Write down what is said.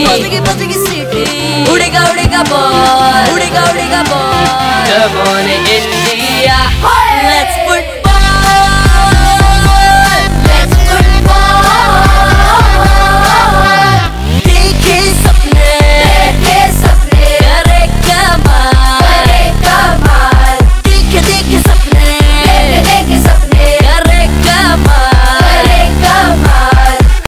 बजेगी सीटी, उड़ेगा उड़ेगा बॉल, उड़ेगा उड़ेगा ball. Come on India, let's